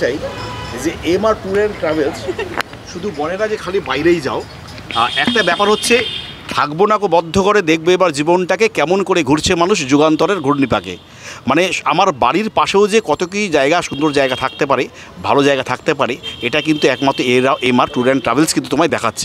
চাই যে MR tour and travels শুধু বনে না যে খালি বাইরেই যাও, একটা ব্যাপার হচ্ছে থাকবো না বদ্ধ করে দেখবে এবার জীবনটাকে কেমন করে ঘুরছে মানুষ যুগান্তরের ঘূর্ণিপাকে। মানে আমার বাড়ির পাশেও যে কত কী জায়গা, সুন্দর জায়গা থাকতে পারে, ভালো জায়গা থাকতে পারে, এটা কিন্তু একমাত্র এমআর ট্যুর অ্যান্ড ট্রাভেলস কিন্তু তোমায় দেখাচ্ছে।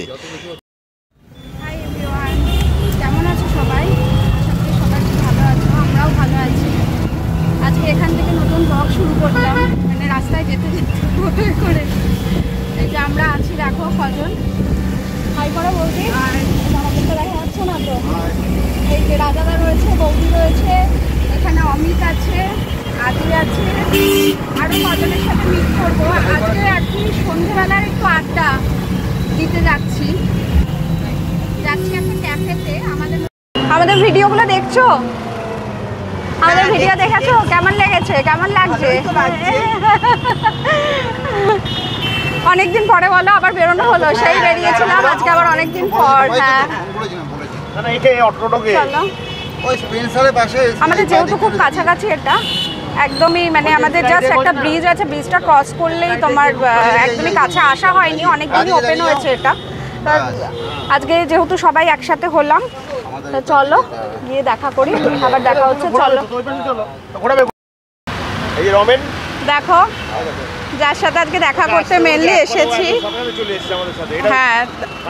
কেমন আছো সবাই? আশা করি সবাই খুব ভালো আছো, আমরাও ভালো আছি। আজকে এখান থেকে নতুন ব্লগ শুরু করলাম, মানে রাস্তায় যেতে যেতে করে। এই যে আমরা আছি, দেখো কজন হাই করা বৌদি, আর আমাদের তো দেখা যাচ্ছে না তো। এই যে রাজাদা রয়েছে, বৌদি রয়েছে, এখানে অমিত আছে, আদি আছে, আরও কজনের সাথে মিট করবো। আজকে আর কি সন্ধ্যেবেলার একটু আড্ডা দিতে যাচ্ছি একটা ক্যাফেতে। আমাদের ভিডিওগুলো দেখছো? আমাদের ভিডিও দেখেছো? কেমন লেগেছে? কেমন লাগছে? অনেকদিন পরে বলো, আবার বেরোনো হলো। সেই বেরিয়েছিলাম, আজকে আবার অনেকদিন পর। হ্যাঁ, আমাদের যেহেতু খুব কাছাকাছি, এটা একদমই মানে আমাদের জাস্ট একটা ব্রিজ আছে, ব্রিজটা ক্রস করলেই তোমার একদমই কাছে আসা হয়নি, অনেকদিনই ওপেন হয়েছে এটা। আজকে যেহেতু সবাই একসাথে হলাম, তো চলো গিয়ে দেখা করি, আবার দেখা হচ্ছে। চলো দেখো যার সাথে আজকে দেখা করতে মেনলি এসেছি। হ্যাঁ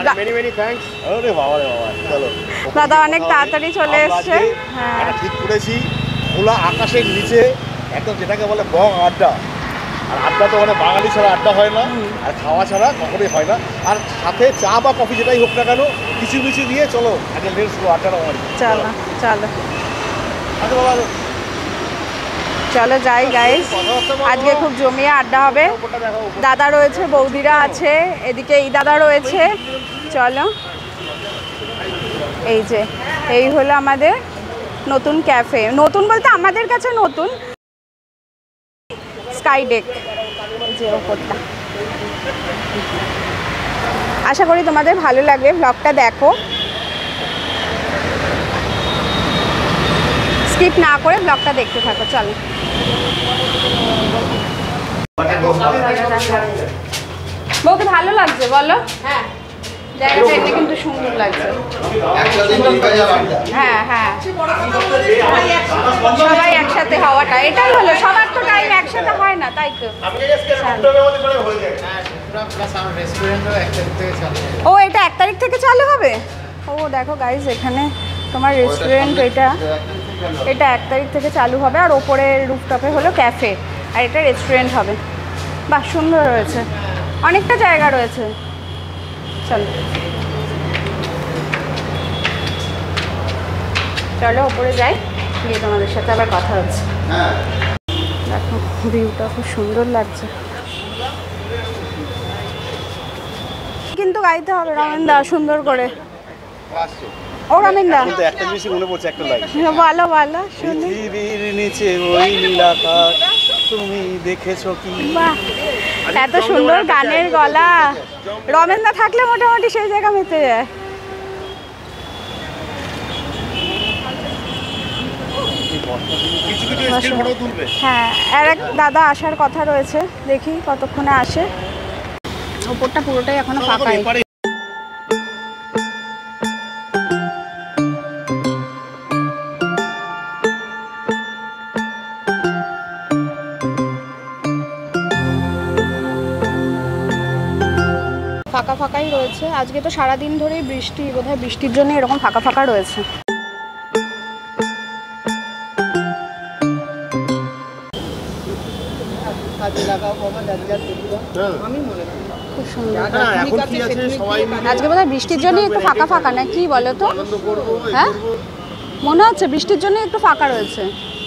দাদা অনেক তাড়াতাড়ি চলে এসছে। হ্যাঁ ঠিক করেছি, খোলা আকাশের নিচে একদম যেটাকে বলে বং আড্ডা। আর আড্ডা তো মানে বাঙালি ছাড়া আড্ডা হয় না, আর খাওয়া ছাড়া কখনোই হয় না। আর সাথে চা বা কফি যেটাই হোক না কেন, কিছু কিছু দিয়ে চলো আগে লেটস গো আড্ডাটা হয়। চলো চলো চলো যাই গাইস, আজকে খুব জমিয়ে আড্ডা হবে। দাদা রয়েছে, বৌদিরা আছে, এদিকে এই দাদা রয়েছে। চলো, এই যে এই হলো আমাদের নতুন ক্যাফে। নতুন বলতে আমাদের কাছে নতুন, স্কাই ডেক যে ওপরটা। আশা করি তোমাদের ভালো লাগবে, ব্লগটা দেখো, স্কিপ না করে ব্লগটা দেখতে থাকো। চলো বউকে ভালো লাগছে বলো? হ্যাঁ জায়গাটা এমনি কিন্তু সুন্দর লাগছে। হ্যাঁ হ্যাঁ সবাই একসাথে হওয়াটা এটাই হলো, সবার তো টাইম একসাথে হয় না, তাই তো। ও এটা 1 তারিখ থেকে চালু হবে? ও দেখো গাইজ, এখানে তোমার রেস্টুরেন্ট, এটা 1 তারিখ থেকে চালু হবে। আর ওপরে রুফটপে হলো ক্যাফে, আর এটা রেস্টুরেন্ট হবে। বাহ সুন্দর রয়েছে, অনেকটা জায়গা রয়েছে। চলো চলো ওপরে যাই, গিয়ে তোমাদের সাথে আবার কথা হচ্ছে। দেখো ভিউটা খুব সুন্দর লাগছে, কিন্তু গাইতে হবে রমেনদা সুন্দর করে। ও রমেনদা একটা জিনিসই মনে পড়ছে, একটা লাইন ভালো ভালো শুনি। পৃথিবীর নিচে ওই নীলাকাশ তুমি দেখেছো কি? বাহ এত সুন্দর গানের গলা, রমেনদা থাকলে মোটামুটি সেই জায়গা মেতে যায়। হ্যাঁ আর এক দাদা আসার কথা রয়েছে, দেখি কতক্ষণে আসে। ওপরটা পুরোটাই এখনো ফাঁকাই। ফাঁকা ফাঁকাই রয়েছে, আজকে তো সারাদিন ধরেই বৃষ্টি, বোধহয় বৃষ্টির জন্য এরকম ফাঁকা ফাঁকা রয়েছে। খুব সুন্দর, আজকে বোধহয় বৃষ্টির জন্য একটু ফাঁকা ফাঁকা, না কি বলো তো? হ্যাঁ মনে হচ্ছে বৃষ্টির জন্য একটু ফাঁকা রয়েছে।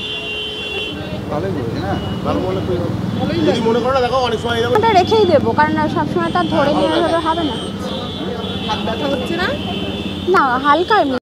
রেখেই দেবো, কারণ সবসময় তার ধরে নিয়ে হবে না। না হালকা এমনি।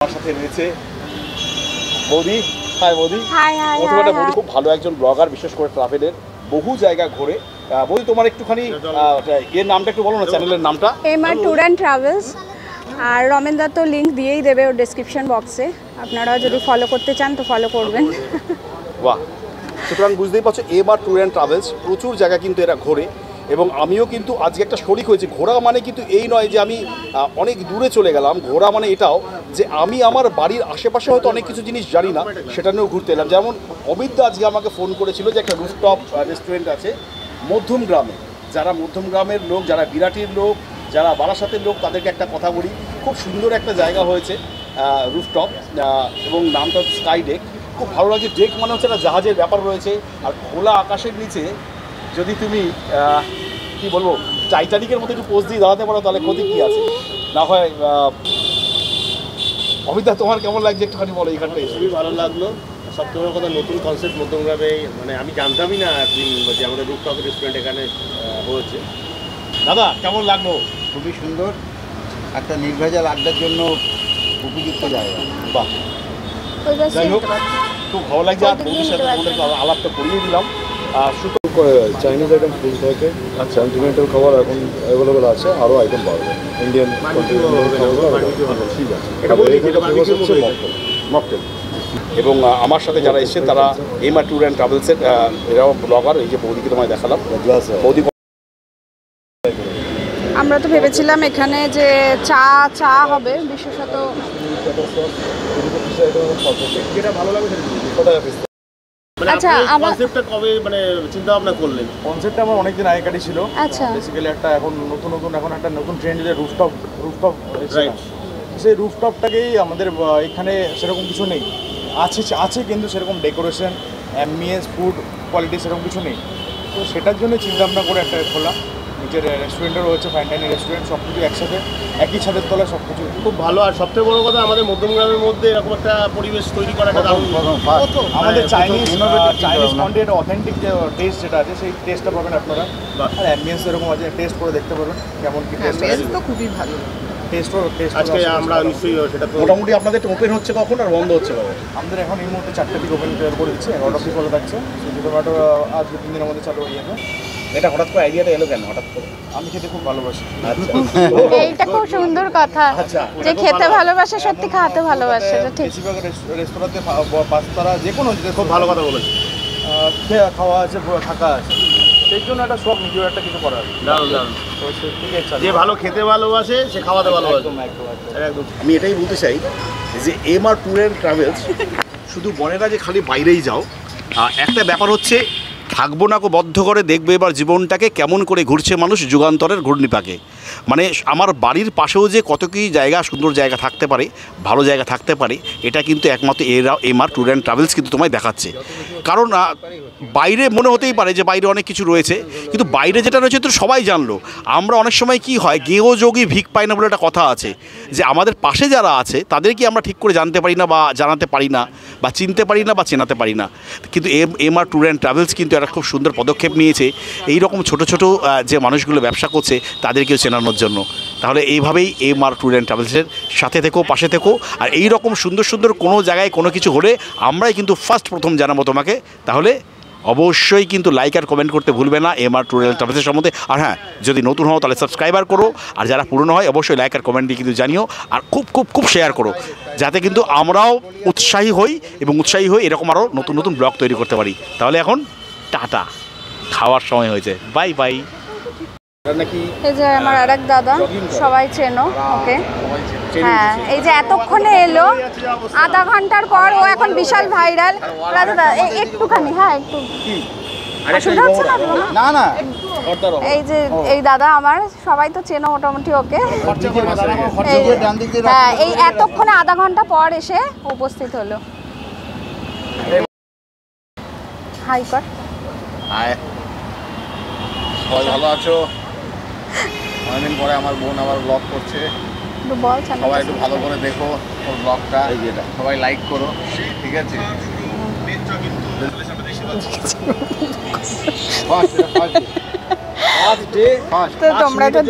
খুব ভালো একজন ব্লগার, বিশেষ করে ট্রাভেলের, বহু জায়গা ঘুরে। বৌদি তোমার একটুখানি এর নামটা একটু বলো না, চ্যানেলের নামটা। MR tour and travels. আর রমেনদা তো লিঙ্ক দিয়েই দেবে ওর ডেসক্রিপশন বক্সে, আপনারা যদি ফলো করতে চান তো ফলো করবেন। বাহ সুতরাং বুঝতেই পারছো এমআর ট্যুর অ্যান্ড ট্রাভেলস প্রচুর জায়গা কিন্তু এরা ঘোরে, এবং আমিও কিন্তু আজকে একটা শরিক হয়েছি। ঘোরা মানে কিন্তু এই নয় যে আমি অনেক দূরে চলে গেলাম, ঘোরা মানে এটাও যে আমি আমার বাড়ির আশেপাশে হয়তো অনেক কিছু জিনিস জানি না, সেটা নিয়েও ঘুরতে এলাম। যেমন অমিতদা আজকে আমাকে ফোন করেছিল যে একটা রুফটপ রেস্টুরেন্ট আছে মধ্যমগ্রামে। যারা মধ্যমগ্রামের লোক, যারা বিরাটির লোক, যারা বারাসাতের লোক, তাদেরকে একটা কথা বলি, খুব সুন্দর একটা জায়গা হয়েছে রুফটপ, এবং নামটা হচ্ছে স্কাই ডেক। খুব ভালো লাগছে। ডেক মানে হচ্ছে একটা জাহাজের ব্যাপার রয়েছে, আর খোলা আকাশের নিচে যদি তুমি কি বলবো টাইটানিকের মতো একটু পোজ দিয়ে দাঁড়াতে পারো তাহলে ক্ষতি কী আছে? না হয় অমিতা, তোমার কেমন লাগছে একটুখানি বলো। এখানটা খুবই ভালো লাগলো। সবচেয়ে বড় কথা, নতুন কনসেপ্ট মধ্যমগ্রামে, মানে আমি জানতামই না একদিন যে আমাদের রুফটপ রেস্টুরেন্ট এখানে হয়েছে। দাদা কেমন লাগলো? খুবই সুন্দর, একটা নির্ভেজাল আড্ডার জন্য উপযুক্ত জায়গা। বাহ, যাই হোক খুব ভালো লাগছে। আর বন্ধুর সাথে তোমাদেরকে আলাপটা করিয়ে দিলাম। সুতো চাইনিজ আইটেম ফুল থাকে, কন্টিনেন্টাল খাবার এখন অ্যাভেলেবেল আছে, আরও আইটেম পাওয়া যায়। ইন্ডিয়ান ঠিক আছে, এটা বলতে কি, এটা ফেমাস হচ্ছে মকটেল। এবং আমার সাথে যারা এসেছেন তারা এমআর ট্যুর অ্যান্ড ট্রাভেলসের এরাও ব্লগার। এই যে বৌদিকে তোমায় দেখালাম, বৌদি। আমরা তো ভেবেছিলাম এখানে যে চা হবে বিশেষত। যেটা ভালো লাগে আচ্ছা, আমার কনসেপ্টটা কবে মানে চিন্তা ভাবনা করলেন? কনসেপ্টটা আমার অনেকদিন আগেকারই ছিল। আচ্ছা, বেসিক্যালি একটা এখন একটা নতুন ট্রেন্ড যে রুফটপ রাইট। সেই রুফটপটাকেই আমাদের এখানে সেরকম কিছু নেই, আছে কিন্তু সেরকম ডেকোরেশন, অ্যাম্বিয়েন্স, ফুড কোয়ালিটি সেরকম কিছু নেই। তো সেটার জন্য চিন্তা ভাবনা করে একটা খোলা। নিজের রেস্টুরেন্টও রয়েছে, ফাইন ডাইনিং রেস্টুরেন্ট, সব কিছু একসাথে একই ছাদের তলায় সব কিছু খুব ভালো। আর সবথেকে বড় কথা, আমাদের মধ্যমগ্রামের মধ্যে এরকম একটা পরিবেশ তৈরি করা একটা দারুণ। আমাদের চাইনিজ কন্টেন্ট অথেন্টিক যে টেস্ট যেটা আছে সেই টেস্টটা পাবেন আপনারা। আর অ্যাম্বিয়েন্স এরকম আছে, টেস্ট করে দেখতে পারবেন কেমন কি টেস্ট আছে। তো খুবই ভালো। টেস্ট আজকে আমরা নিশ্চয়ই সেটা তো মোটামুটি আপনাদের ওপেন হচ্ছে কখন আর বন্ধ হচ্ছে কখন? আমাদের এখন এই মুহূর্তে 4টা থেকে ওপেন করে দিচ্ছে, 11টা থেকে খোলা থাকছে। জোম্যাটো আজকে 3 দিনের মধ্যে চালু হয়ে যাবে। এটা হঠাৎ করে আইডিয়াটা এলো কেন হঠাৎ করে? আমি খেতে খুব ভালোবাসি। আচ্ছা, এইটা খুব সুন্দর কথা যে খেতে ভালোবাসে, সত্যি খাওয়াতে ভালোবাসে, এটা ঠিক। বেশিরভাগ রেস্তোরাঁতে পাঁচতারা যে কোনো খুব ভালো কথা বলেছি। খাওয়া আছে, থাকা আছে, সেই জন্য একটা শখ, নিজের একটা কিছু করার। দারুণ দারুণ। তো ঠিক আছে, যে ভালো খেতে ভালোবাসে সে খাওয়াতে ভালোবাসে। একদম একদম। আমি এটাই বলতে চাই যে এমআর ট্যুর অ্যান্ড ট্রাভেলস শুধু বলে না যে খালি বাইরেই যাও। একটা ব্যাপার হচ্ছে থাকবো না বদ্ধ করে দেখবে এবার জীবনটাকে কেমন করে ঘুরছে মানুষ যুগান্তরের ঘূর্ণিপাকে। মানে আমার বাড়ির পাশেও যে কত কী জায়গা, সুন্দর জায়গা থাকতে পারে, ভালো জায়গা থাকতে পারে, এটা কিন্তু একমাত্র এমআর ট্যুর অ্যান্ড ট্রাভেলস কিন্তু তোমায় দেখাচ্ছে। কারণ বাইরে মনে হতেই পারে যে বাইরে অনেক কিছু রয়েছে, কিন্তু বাইরে যেটা রয়েছে তো সবাই জানলো। আমরা অনেক সময় কি হয়, গেও যোগী ভিক পায় না বলে একটা কথা আছে, যে আমাদের পাশে যারা আছে তাদেরকে আমরা ঠিক করে জানতে পারি না বা জানাতে পারি না বা চিনতে পারি না বা চেনাতে পারি না। কিন্তু এমআর ট্যুর অ্যান্ড ট্রাভেলস কিন্তু একটা খুব সুন্দর পদক্ষেপ নিয়েছে এই রকম ছোটো ছোটো যে মানুষগুলো ব্যবসা করছে তাদেরকেও চেনানোর জন্য। তাহলে এইভাবেই এমআর ট্যুর অ্যান্ড ট্রাভেলসের সাথে থেকো, পাশে থেকো। আর এই রকম সুন্দর সুন্দর কোনো জায়গায় কোনো কিছু হলে আমরাই কিন্তু প্রথম জানাবো তোমাকে। তাহলে অবশ্যই কিন্তু লাইক আর কমেন্ট করতে ভুলবে না এমআর ট্যুর অ্যান্ড ট্রাভেলসের সম্বন্ধে। আর হ্যাঁ, যদি নতুন হও তাহলে সাবস্ক্রাইবার করো, আর যারা পুরনো হয় অবশ্যই লাইক আর কমেন্ট দিয়ে কিন্তু জানিও, আর খুব খুব খুব শেয়ার করো, যাতে কিন্তু আমরাও উৎসাহী হই এবং উৎসাহী হই এরকম আরও নতুন নতুন ব্লগ তৈরি করতে পারি। তাহলে এখন টাটা, খাওয়ার সময় হয়েছে, বাই বাই। এই যে আমার আরেক দাদা, সবাই চেনো ওকে। হ্যাঁ, এই যে এতক্ষণে এলো, আধা ঘন্টার পর ও এখন বিশাল ভাইরাল। দাদা একটুখানি, হ্যাঁ একটু শোনা হচ্ছে না? না এই যে এই দাদা আমার, সবাই তো চেনো মোটামুটি ওকে। হ্যাঁ, এই এতক্ষণে আধা ঘন্টা পর এসে উপস্থিত হলো। হাই কর। হাই, সবাই ভালো আছো? অনেকদিন পরে আমার বোন আবার ব্লগ করছে, বল, সবাই একটু ভালো করে দেখো ওর ব্লগটা, সবাই লাইক করো, ঠিক আছে? তো তোমরা তো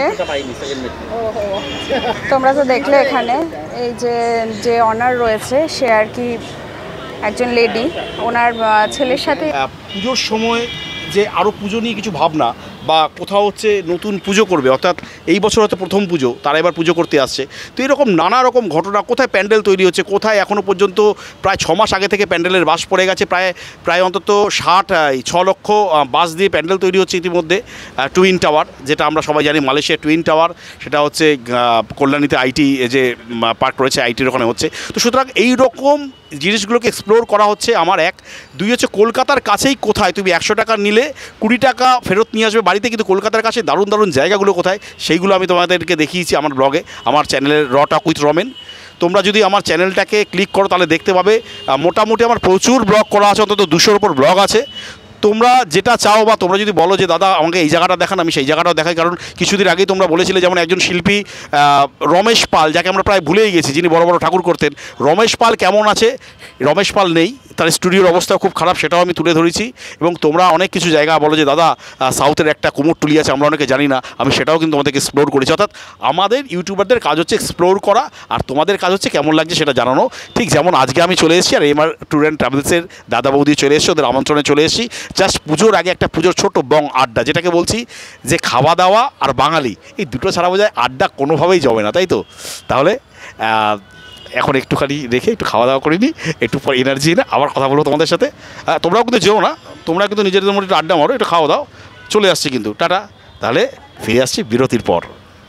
দেখলে এখানে এই যে অনার রয়েছে সে আর কি একজন লেডি, ওনার ছেলের সাথে পুজোর সময় যে আরও পুজো নিয়ে কিছু ভাবনা বা কোথাও হচ্ছে নতুন পুজো করবে, অর্থাৎ এই বছর হয়তো প্রথম পুজো, তারা এবার পুজো করতে আসছে। তো এরকম নানা রকম ঘটনা, কোথায় প্যান্ডেল তৈরি হচ্ছে, কোথায় এখনও পর্যন্ত প্রায় 6 মাস আগে থেকে প্যান্ডেলের বাস পড়ে গেছে, প্রায় অন্তত 6 লক্ষ বাস দিয়ে প্যান্ডেল তৈরি হচ্ছে ইতিমধ্যে। টুইন টাওয়ার, যেটা আমরা সবাই জানি মালয়েশিয়ার টুইন টাওয়ার, সেটা হচ্ছে কল্যাণীতে আইটি যে পার্ক রয়েছে আইটির ওখানে হচ্ছে। তো সুতরাং এই রকম জিনিসগুলোকে এক্সপ্লোর করা হচ্ছে আমার 1। 2 হচ্ছে কলকাতার কাছেই কোথায় তুমি 100 টাকা নিলে 20 টাকা ফেরত নিয়ে আসবে বাড়িতে, কিন্তু কলকাতার কাছে দারুণ দারুণ জায়গাগুলো কোথায় সেইগুলো আমি তোমাদেরকে দেখিয়েছি আমার ব্লগে, আমার চ্যানেলের র টক উইথ রমেন। তোমরা যদি আমার চ্যানেলটাকে ক্লিক করো তাহলে দেখতে পাবে মোটামুটি আমার প্রচুর ব্লগ করা আছে, অন্তত 200-র উপর ব্লগ আছে। তোমরা যেটা চাও বা তোমরা যদি বলো যে দাদা আমাকে এই জায়গাটা দেখান, আমি সেই জায়গাটাও দেখাই। কারণ কিছুদিন আগেই তোমরা বলেছিলে, যেমন একজন শিল্পী রমেশ পাল, যাকে আমরা প্রায় ভুলেই গেছি, যিনি বড় বড় ঠাকুর করতেন, রমেশ পাল কেমন আছে? রমেশ পাল নেই, তার স্টুডিওর অবস্থাও খুব খারাপ, সেটাও আমি তুলে ধরেছি। এবং তোমরা অনেক কিছু জায়গা বলো যে দাদা সাউথের একটা কুমোরটুলি আছে, আমরা অনেকে জানি না, আমি সেটাও কিন্তু তোমাদেরকে এক্সপ্লোর করেছি। অর্থাৎ আমাদের ইউটিউবারদের কাজ হচ্ছে এক্সপ্লোর করা, আর তোমাদের কাজ হচ্ছে কেমন লাগছে সেটা জানানো। ঠিক যেমন আজকে আমি চলে এসেছি, আর এমআর ট্যুর অ্যান্ড ট্রাভেলসের দাদা বৌদি চলে এসেছে, ওদের আমন্ত্রণে চলে এসেছি। জাস্ট পুজোর আগে একটা পুজোর ছোট্ট বং আড্ডা, যেটাকে বলছি যে খাওয়া দাওয়া আর বাঙালি, এই দুটো ছাড়া বোঝায় আড্ডা কোনোভাবেই যাবে না, তাই তো? তাহলে এখন একটুখানি রেখে একটু খাওয়া দাওয়া করিনি, একটু পর এনার্জি না আবার কথা বলবো তোমাদের সাথে। তোমরাও কিন্তু যেও না, তোমরা কিন্তু নিজেদের মধ্যে একটু আড্ডা মারো, একটু খাওয়া দাও, চলে আসছি কিন্তু, টাটা। তাহলে ফিরে আসছি বিরতির পর।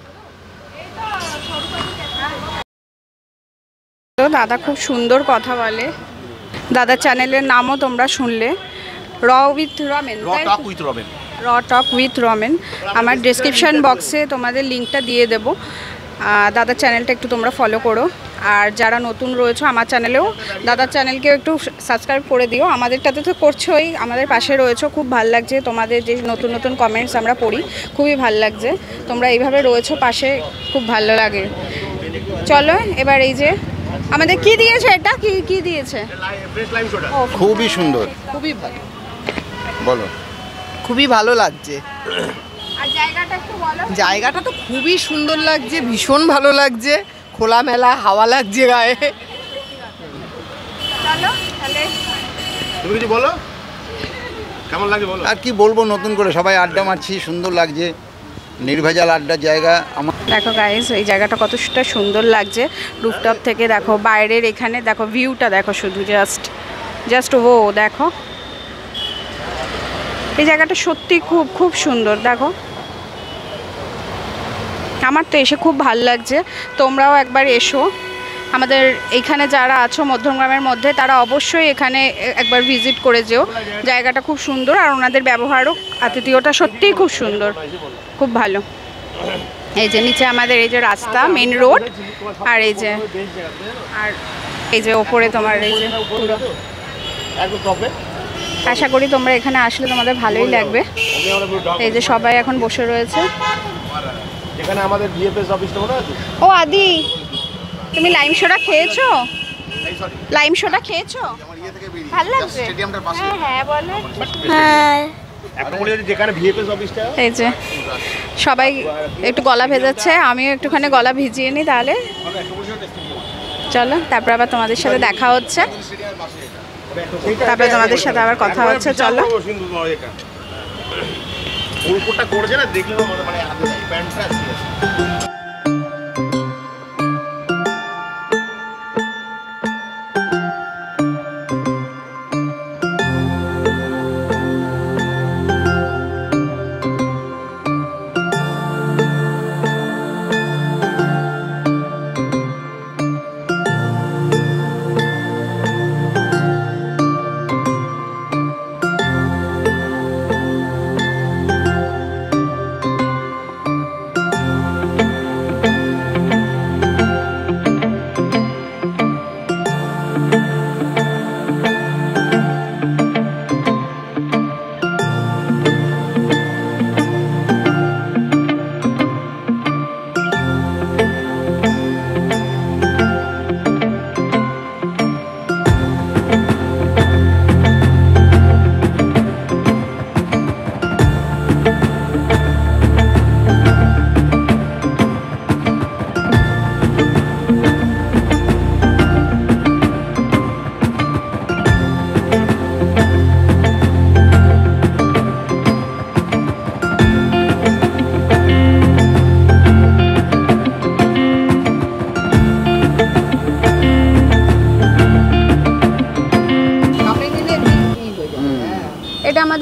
দাদা খুব সুন্দর কথা বলে, দাদার চ্যানেলের নামও তোমরা শুনলে, র উইথ রমেন, র টক উইথ রমেন। আমার ডেসক্রিপশন বক্সে তোমাদের লিঙ্কটা দিয়ে দেবো, দাদার চ্যানেলটা একটু তোমরা ফলো করো। আর যারা নতুন রয়েছো আমার চ্যানেলেও, দাদার চ্যানেলকেও একটু সাবস্ক্রাইব করে দিও। আমাদেরটাতে তো করছোই, আমাদের পাশে রয়েছো, খুব ভাল লাগছে তোমাদের যে নতুন নতুন কমেন্টস আমরা পড়ি, খুবই ভাল লাগছে। তোমরা এইভাবে রয়েছো পাশে, খুব ভালো লাগে। চলো এবার এই যে আমাদের কি দিয়েছে, এটা কি দিয়েছে? খুবই সুন্দর, খুবই ভালো, বলো। খুবই ভালো লাগছে। আর জায়গাটা একটু বলো। জায়গাটা তো খুবই সুন্দর লাগছে, ভীষণ ভালো লাগছে, খোলামেলা হাওয়া লাগছে গায়ে। চলো তাহলে তুমি কিছু বলো, কেমন লাগে বলো। আর কি বলবো, নতুন করে সবাই আড্ডা মারছি, সুন্দর লাগছে, নির্ভেজাল আড্ডার জায়গা। আমার দেখো গাইস, এই জায়গাটা কতটা সুন্দর লাগছে রুফটপ থেকে। দেখো বাইরের এখানে দেখো ভিউটা, দেখো শুধু জাস্ট ও দেখো, এই জায়গাটা সত্যি খুব খুব সুন্দর। দেখো আমার তো এসে খুব ভালো লাগছে, তোমরাও একবার এসো। আমাদের এইখানে যারা আছো মধ্যমগ্রামের মধ্যে, তারা অবশ্যই এখানে একবার ভিজিট করে যেও, জায়গাটা খুব সুন্দর। আর ওনাদের ব্যবহারও, আতিথেয়তা সত্যিই খুব সুন্দর, খুব ভালো। এই যে নিচে আমাদের এই যে রাস্তা, মেন রোড, আর এই যে ওপরে তোমার এই যে পুরো। আশা করি তোমরা এখানে আসলে তোমাদের ভালোই লাগবে। এই যে সবাই এখন বসে রয়েছে, যেখানে আমাদের বিএফএস অফিসটা মনে আছে। ও আদি, তুমি লাইম সোডা খেয়েছো? লাইম সোডা খেয়েছো? ভালো লাগছে? হ্যাঁ হ্যাঁ বলো। হ্যাঁ যেখানে বিএফএস অফিসটা। এই যে সবাই একটু গলা ভেজাচ্ছে, আমিও একটুখানি গলা ভিজিয়ে নিই তাহলে। চলো তারপর আবার তোমাদের সাথে দেখা হচ্ছে, তারপরে তোমাদের সাথে আবার কথা হচ্ছে। চলো উপরটা করছে না, দেখলে মানে প্যান্টটা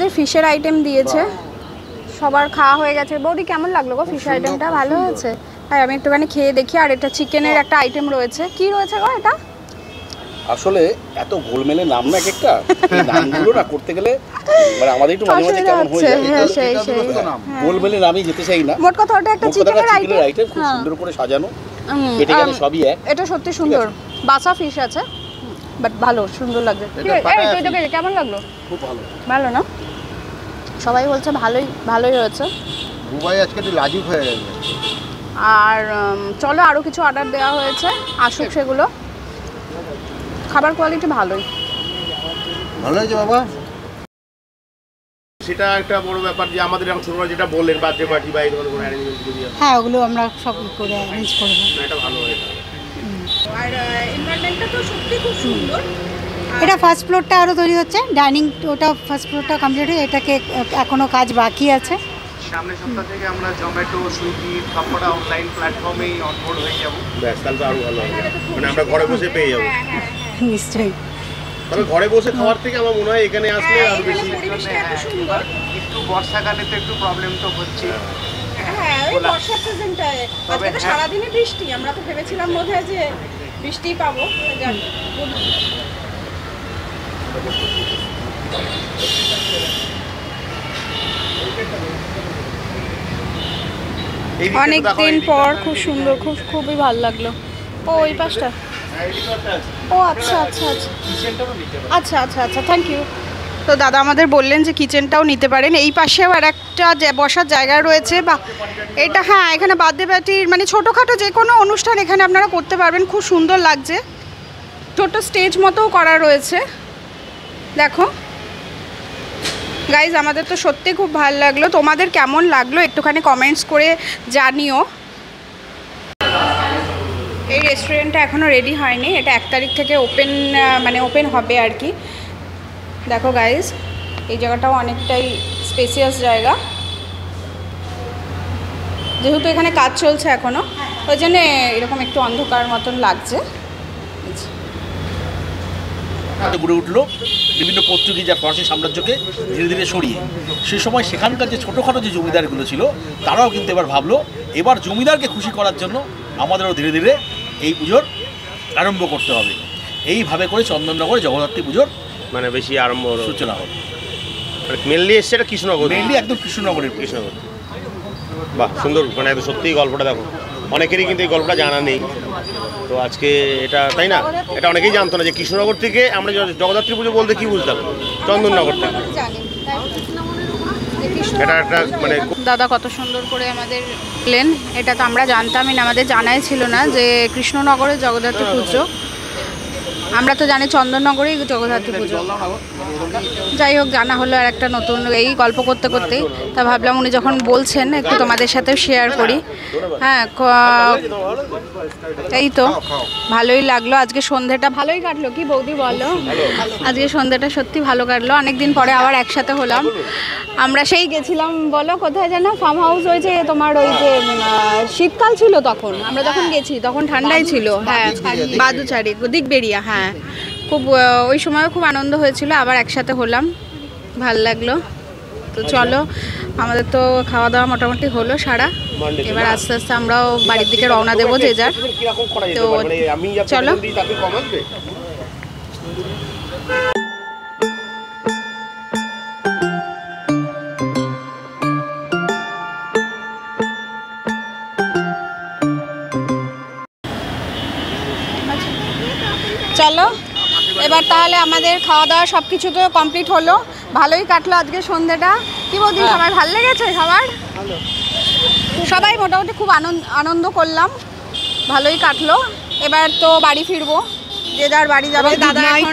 ফিশের আইটেম দিয়েছে, সবার খাওয়া হয়ে গেছে। বৌদি কেমন লাগলো গো ফিশ আইটেমটা? ভালো হয়েছে? হ্যাঁ, আমি একটুখানি খেয়ে দেখি। আর এটা চিকেনের একটা আইটেম রয়েছে, কি রয়েছে গো এটা? আসলে এত গোলমেলে নাম না একটা, এই নামগুলো না করতে গেলে মানে আমাদের একটু মাঝে মাঝে কেমন হয়ে যায়। হ্যাঁ, সেই গোলমেলে নামই যেতে চাই না। মোট কথা ওটা একটা চিকেনের আইটেম, খুব সুন্দর করে সাজানো, কেটে গেলে সবই এক। এটা সত্যি সুন্দর, বাসা ফিশ আছে, বাট ভালো, সুন্দর লাগছে। কেমন লাগলো? খুব ভালো। ভালো না? সবাই বলছে ভালোই হয়েছে। বুবাই আজকে একটু লাজুক হয়ে গেছে। আর চলো, আরও কিছু অর্ডার দেওয়া হয়েছে, আসুক সেগুলো। খাবার কোয়ালিটি ভালোই। ভালো হয়েছে বাবা। সেটা একটা বড় ব্যাপার যে আমাদের এখন ছোটরা যেটা বললেন বার্থডে পার্টি বা এই ধরনের কোনো অ্যারেঞ্জমেন্ট যদি হ্যাঁ, ওগুলো আমরা সব করে অ্যারেঞ্জ করবো। এটা ভালো হয়ে যাবে। আর এনভায়রনমেন্টটা তো সত্যি খুব সুন্দর। এটা ফার্স্ট ফ্লোরটা আরও তৈরি হচ্ছে, ডাইনিং ওটা ফার্স্ট ফ্লোরটা কমপ্লিট হয়ে, এটাকে এখনও কাজ বাকি আছে। সামনের সপ্তাহ থেকে আমরা জোম্যাটো, সুইগি সবকটা অনলাইন প্ল্যাটফর্মেই অনবোর্ড হয়ে যাব। ব্যাস, তাহলে তো আরও ভালো হবে, মানে আমরা ঘরে বসে পেয়ে যাবো। নিশ্চয়ই। তবে ঘরে বসে খাওয়ার থেকে আমার মনে হয় এখানে আসলে আরো বেশি। একটু বর্ষাকালে তো একটু প্রবলেম তো হচ্ছে। হ্যাঁ, ওই বর্ষার সিজনটায় আজকে তো সারাদিনই বৃষ্টি, আমরা তো ভেবেছিলাম বোধহয় যে বৃষ্টি পাবো। অনেক দিন পর খুব সুন্দর, খুবই ভালো লাগলো। ও ওই পাশটা, ও আচ্ছা আচ্ছা আচ্ছা আচ্ছা আচ্ছা, থ্যাংক ইউ। তো দাদা আমাদের বললেন যে কিচেনটাও নিতে পারেন। এই পাশেও আর একটা বসার জায়গা রয়েছে, বা এটা হ্যাঁ, এখানে বার্থডে পার্টির মানে ছোটোখাটো যে কোনো অনুষ্ঠান এখানে আপনারা করতে পারবেন। খুব সুন্দর লাগছে, ছোট স্টেজ মতোও করা রয়েছে। দেখো গাইজ, আমাদের তো সত্যি খুব ভালো লাগলো। তোমাদের কেমন লাগলো একটুখানি কমেন্টস করে জানিও। এই রেস্টুরেন্টটা এখনও রেডি হয়নি, এটা 1 তারিখ থেকে ওপেন হবে আর কি। দেখো গাইজ, এই জায়গাটাও অনেকটাই স্পেসিয়াস জায়গা, যেহেতু এখানে কাজ চলছে এখনও, ওই জন্যে এরকম একটু অন্ধকার মতন লাগছে। গড়ে উঠলো বিভিন্ন পর্তুগিজ আর ফরাসি সাম্রাজ্যকে ধীরে ধীরে সরিয়ে। সেই সময় সেখানকার যে ছোটোখাটো যে জমিদারগুলো ছিল তারাও কিন্তু এবার ভাবলো এবার জমিদারকে খুশি করার জন্য আমাদেরও ধীরে ধীরে এই পুজোর আরম্ভ করতে হবে। এইভাবে করে চন্দননগরে জগদ্ধাত্রী পুজোর মানে বেশি আরম্ভ সূচনা হবে। মেনলি এসছে এটা কৃষ্ণনগর, মেনলি একদম কৃষ্ণনগরের কৃষ্ণনগর। বাহ, সুন্দর, মানে একদম সত্যিই গল্পটা দেখো, অনেকেরই কিন্তু এই গল্পটা জানা নেই। তো আজকে এটা, তাই না, এটা অনেকেই জানতো না যে কৃষ্ণনগর থেকে আমরা জগদ্ধাত্রী পুজো বলতে কি বুঝতাম, চন্দননগর থেকে। এটা একটা মানে দাদা কত সুন্দর করে আমাদের প্লেন, এটা তো আমরা জানতামই না, আমাদের জানাই ছিল না যে কৃষ্ণনগরে জগদ্ধাত্রী পুজো। আমরা তো জানি চন্দননগরেই জগদ্ধাত্রী পুজো। যাই হোক, জানা হলো আর একটা নতুন, এই গল্প করতে করতে তা ভাবলাম উনি যখন বলছেন একটু তোমাদের সাথে শেয়ার করি। হ্যাঁ, এই তো ভালোই লাগলো। আজকে সন্ধ্যাটা ভালোই কাটলো, কি বৌদি বলো? আজকে সন্ধ্যাটা সত্যি ভালো কাটলো, অনেকদিন পরে আবার একসাথে হলাম। আমরা সেই গেছিলাম, বলো কোথায় যেন, ফার্ম হাউস হয়েছে তোমার, ওই যে শীতকাল ছিল তখন আমরা যখন গেছি, তখন ঠান্ডাই ছিল। হ্যাঁ, বাদুচারি, দিকবেরিয়া। হ্যাঁ, খুব ওই সময়ও খুব আনন্দ হয়েছিল, আবার একসাথে হলাম, ভাল লাগলো। তো চলো, আমাদের তো খাওয়া দাওয়া মোটামুটি হলো সারা, এবার আস্তে আস্তে আমরাও বাড়ির দিকে রওনা দেবো যে যার। তো চলো, চলো এবার তাহলে আমাদের খাওয়া দাওয়া সব কিছু তো কমপ্লিট হলো, ভালোই কাটলো আজকে সন্ধ্যাটা। কি বলছি, সবাই ভালো লেগেছে? সবাই মোটামুটি খুব আনন্দ করলাম, ভালোই কাটলো। এবার তো বাড়ি ফিরবো, যে যার বাড়ি যাবে। দাদা এখন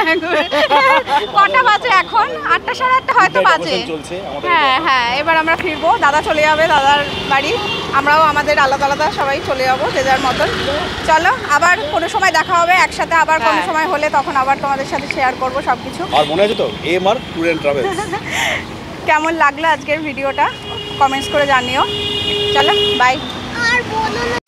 কটা বাজে? এখন 8টা, সাড়ে 8টা হয়তো বাজে। হ্যাঁ হ্যাঁ, এবার আমরা ফিরবো, দাদা চলে যাবে দাদার বাড়ি, আমরাও আমাদের আলাদা আলাদা সবাই চলে যাবো যে যার মতন। চলো, আবার কোনো সময় দেখা হবে একসাথে, আবার কোনো সময় হলে তখন আবার তোমাদের সাথে শেয়ার করবো সব কিছু। আর মনে আছে তো এমআর ট্যুর অ্যান্ড ট্রাভেলস। কেমন লাগলো আজকের ভিডিওটা কমেন্টস করে জানিও। চলো, বাই। আর বলো না